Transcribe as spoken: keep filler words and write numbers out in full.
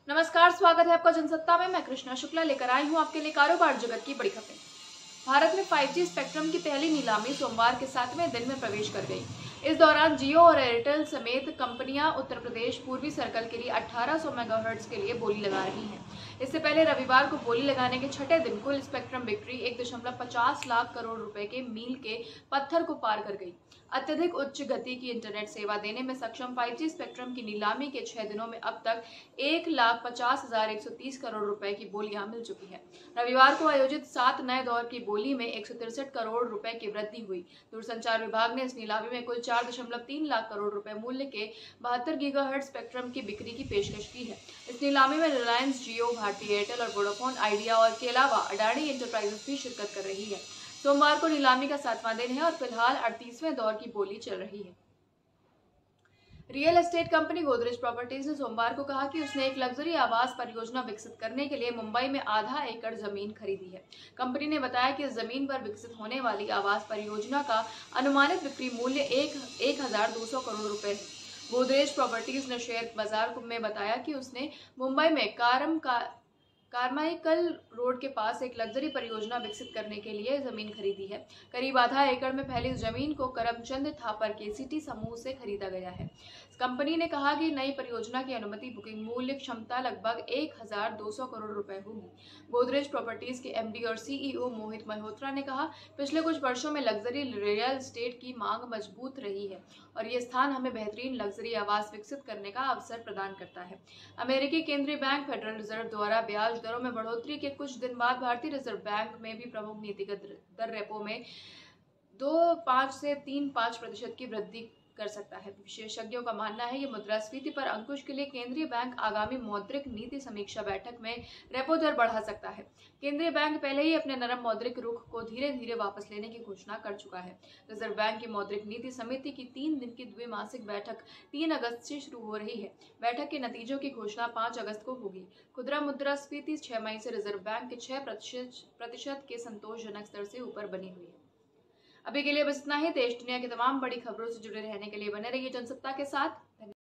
नमस्कार, स्वागत है आपका जनसत्ता में। मैं कृष्णा शुक्ला लेकर आई हूं आपके लिए कारोबार जगत की बड़ी खबरें। भारत में फाइव जी स्पेक्ट्रम की पहली नीलामी सोमवार के सातवें दिन में प्रवेश कर गई। इस दौरान जियो और एयरटेल समेत कंपनियां उत्तर प्रदेश पूर्वी सर्कल के लिए अठारह सौ मेगाहर्ट्ज के लिए बोली लगा रही हैं। इससे पहले रविवार को बोली लगाने के छठे दिन कुल स्पेक्ट्रम बिक्री एक दशमलव पचास लाख करोड़ रुपए के मील के पत्थर को पार कर गई। अत्यधिक उच्च गति की इंटरनेट सेवा देने में सक्षम फाइव जी स्पेक्ट्रम की नीलामी के छह दिनों में अब तक एक लाख पचास हजार एक सौ तीस करोड़ रुपए की बोलियां मिल चुकी है। रविवार को आयोजित सात नए दौर की बोली में एक सौ तिरसठ करोड़ रुपए की वृद्धि हुई। दूरसंचार विभाग ने इस नीलामी में कुल चार दशमलव तीन लाख करोड़ रुपए मूल्य के बहत्तर गीगाहर्ट्ज स्पेक्ट्रम की बिक्री की पेशकश की है। इस नीलामी में रिलायंस जियो, भारती एयरटेल और वोडाफोन आइडिया और के अलावा अडानी इंटरप्राइजेस भी शिरकत कर रही है। सोमवार को नीलामी का सातवां दिन है और फिलहाल अड़तीसवें दौर की बोली चल रही है। Real estate company Godrej Properties ने सोमवार को कहा कि उसने एक लग्जरी आवास परियोजना विकसित करने के लिए मुंबई में आधा एकड़ जमीन खरीदी है। कंपनी ने बताया कि इस जमीन पर विकसित होने वाली आवास परियोजना का अनुमानित बिक्री मूल्य एक एक हजार दो सौ करोड़ रुपए है। गोदरेज प्रॉपर्टीज ने शेयर बाजार में बताया कि उसने मुंबई में कारम का कारमाइकल रोड के पास एक लग्जरी परियोजना विकसित करने के लिए जमीन खरीदी है। करीब आधा एकड़ में फैली जमीन को करमचंद थापर के सीटी समूह से खरीदा गया है। कंपनी ने कहा कि नई परियोजना की अनुमति बुकिंग मूल्य क्षमता लगभग एक हजार दो सौ करोड़ रुपए होगी। गोदरेज प्रॉपर्टीज के एमडी और सीईओ मोहित मल्होत्रा ने कहा, पिछले कुछ वर्षों में लग्जरी रियल एस्टेट की मांग मजबूत रही है और ये स्थान हमें बेहतरीन लग्जरी आवास विकसित करने का अवसर प्रदान करता है। अमेरिकी केंद्रीय बैंक फेडरल रिजर्व द्वारा ब्याज दरों में बढ़ोतरी के कुछ दिन बाद भारतीय रिजर्व बैंक में भी प्रमुख नीतिगत दर रेपो में दो पाँच से तीन पाँच प्रतिशत की वृद्धि कर सकता है। विशेषज्ञों का मानना है कि मुद्रास्फीति पर अंकुश के लिए केंद्रीय बैंक आगामी मौद्रिक नीति समीक्षा बैठक में रेपो दर बढ़ा सकता है। केंद्रीय बैंक पहले ही अपने नरम मौद्रिक रुख को धीरे धीरे वापस लेने की घोषणा कर चुका है। रिजर्व बैंक की मौद्रिक नीति समिति की तीन दिन की द्विमासिक बैठक तीन अगस्त से शुरू हो रही है। बैठक के नतीजों की घोषणा पाँच अगस्त को होगी। खुदरा मुद्रास्फीति छह मई से रिजर्व बैंक के छह प्रतिशत के संतोषजनक स्तर से ऊपर बनी हुई है। अभी के लिए बस इतना ही। देश दुनिया की तमाम बड़ी खबरों से जुड़े रहने के लिए बने रहिए जनसत्ता के साथ।